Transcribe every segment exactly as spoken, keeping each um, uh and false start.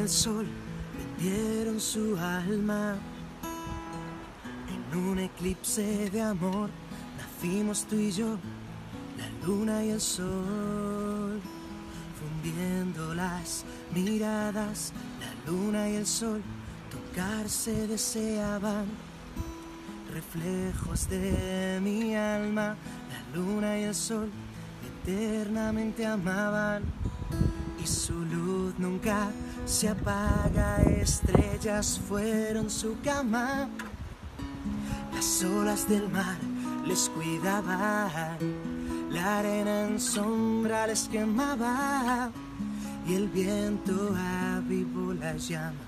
el sol vendieron su alma. En un eclipse de amor nacimos tú y yo, la luna y el sol, fundiendo las miradas. La luna y el sol tocarse deseaban, reflejos de mi alma. La luna y el sol eternamente amaban, y su luz nunca se apaga. Estrellas fueron su cama, las olas del mar les cuidaban, la arena en sombra les quemaba, y el viento avivó la llama.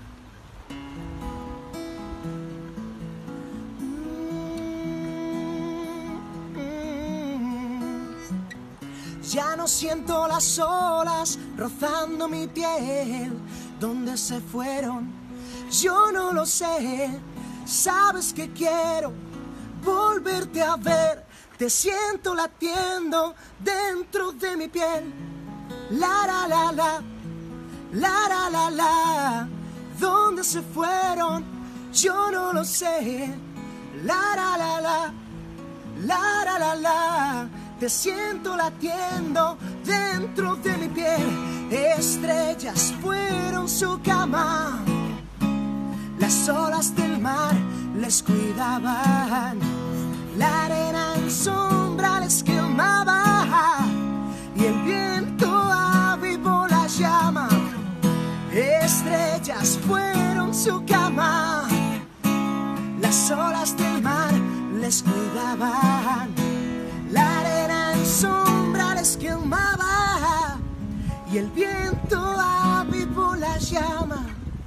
Ya no siento las olas rozando mi piel. ¿Dónde se fueron? Yo no lo sé. Sabes que quiero volverte a ver. Te siento latiendo dentro de mi piel. La la la la, la la la la. ¿Dónde se fueron? Yo no lo sé. La la la la, la la la la. Te siento latiendo dentro de mi piel. Estrellas fueron su cama, las olas del mar les cuidaban, la arena en sombra les quemaba, y el viento avivó la llama. Estrellas fueron su cama, las olas del mar les cuidaban, la arena en sombra les quemaba, y el viento avivó la llama.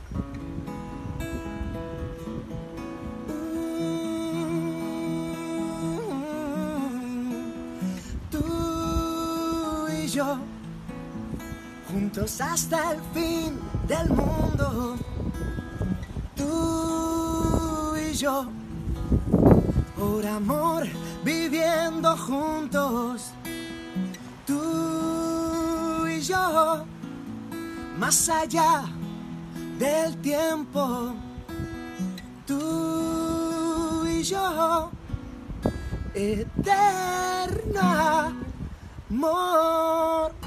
Tú y yo, juntos hasta el fin del mundo. Tú y yo, por amor, viviendo juntos. Tú y yo, más allá del tiempo. Tú y yo, eterno amor.